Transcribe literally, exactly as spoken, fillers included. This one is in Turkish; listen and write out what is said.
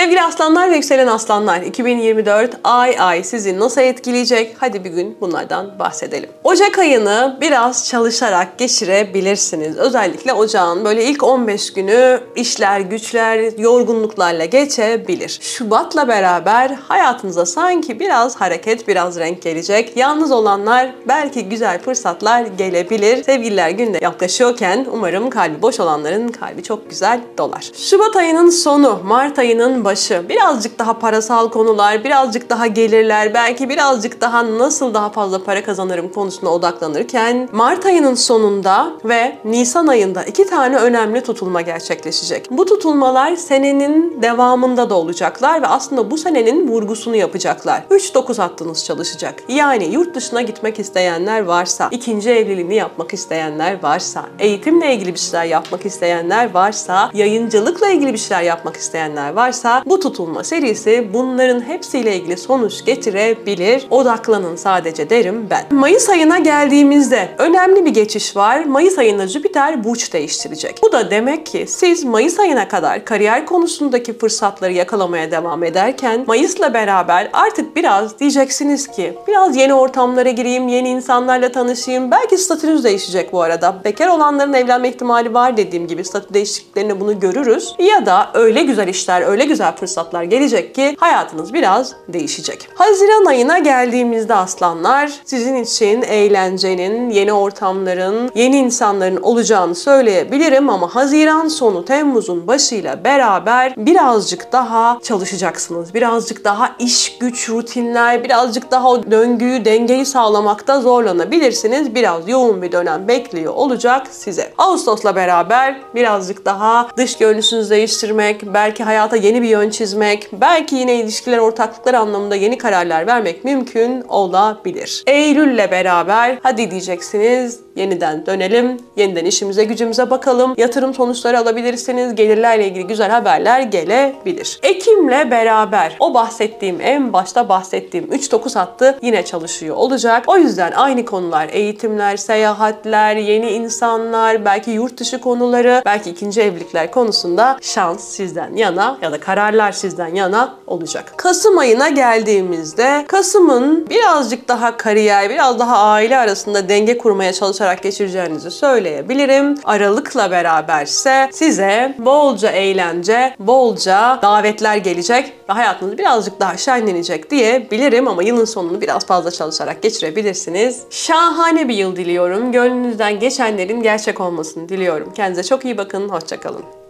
Sevgili aslanlar ve yükselen aslanlar, iki bin yirmi dört ay ay sizi nasıl etkileyecek? Hadi bir gün bunlardan bahsedelim. Ocak ayını biraz çalışarak geçirebilirsiniz. Özellikle ocağın böyle ilk on beş günü işler, güçler, yorgunluklarla geçebilir. Şubat'la beraber hayatınıza sanki biraz hareket, biraz renk gelecek. Yalnız olanlar belki güzel fırsatlar gelebilir. Sevgililer günde yaklaşıyorken umarım kalbi boş olanların kalbi çok güzel dolar. Şubat ayının sonu, Mart ayının başı. Birazcık daha parasal konular, birazcık daha gelirler, belki birazcık daha nasıl daha fazla para kazanırım konusuna odaklanırken Mart ayının sonunda ve Nisan ayında iki tane önemli tutulma gerçekleşecek. Bu tutulmalar senenin devamında da olacaklar ve aslında bu senenin vurgusunu yapacaklar. üç dokuz hattınız çalışacak. Yani yurt dışına gitmek isteyenler varsa, ikinci evliliğini yapmak isteyenler varsa, eğitimle ilgili bir şeyler yapmak isteyenler varsa, yayıncılıkla ilgili bir şeyler yapmak isteyenler varsa bu tutulma serisi bunların hepsiyle ilgili sonuç getirebilir. Odaklanın sadece derim ben. Mayıs ayına geldiğimizde önemli bir geçiş var. Mayıs ayında Jüpiter burç değiştirecek. Bu da demek ki siz Mayıs ayına kadar kariyer konusundaki fırsatları yakalamaya devam ederken Mayıs'la beraber artık biraz diyeceksiniz ki biraz yeni ortamlara gireyim, yeni insanlarla tanışayım. Belki statünüz değişecek bu arada. Bekar olanların evlenme ihtimali var dediğim gibi statü değişikliklerinde bunu görürüz. Ya da öyle güzel işler, öyle güzel fırsatlar gelecek ki hayatınız biraz değişecek. Haziran ayına geldiğimizde aslanlar sizin için eğlencenin, yeni ortamların, yeni insanların olacağını söyleyebilirim ama Haziran sonu Temmuz'un başıyla beraber birazcık daha çalışacaksınız. Birazcık daha iş, güç, rutinler, birazcık daha o döngüyü, dengeyi sağlamakta zorlanabilirsiniz. Biraz yoğun bir dönem bekliyor olacak size. Ağustos'la beraber birazcık daha dış görünüşünüzü değiştirmek, belki hayata yeni bir yön çizmek, belki yine ilişkiler, ortaklıklar anlamında yeni kararlar vermek mümkün olabilir. Eylül'le beraber hadi diyeceksiniz yeniden dönelim, yeniden işimize gücümüze bakalım, yatırım sonuçları alabilirsiniz, gelirlerle ilgili güzel haberler gelebilir. Ekim'le beraber o bahsettiğim, en başta bahsettiğim üç dokuz hattı yine çalışıyor olacak. O yüzden aynı konular, eğitimler, seyahatler, yeni insanlar, belki yurt dışı konuları, belki ikinci evlilikler konusunda şans sizden yana ya da kararlar sizden yana olacak. Kasım ayına geldiğimizde Kasım'ın birazcık daha kariyer, biraz daha aile arasında denge kurmaya çalışarak geçireceğinizi söyleyebilirim. Aralık'la beraberse size bolca eğlence, bolca davetler gelecek ve hayatınız birazcık daha şenlenecek diyebilirim ama yılın sonunu biraz fazla çalışarak geçirebilirsiniz. Şahane bir yıl diliyorum. Gönlünüzden geçenlerin gerçek olmasını diliyorum. Kendinize çok iyi bakın. Hoşça kalın.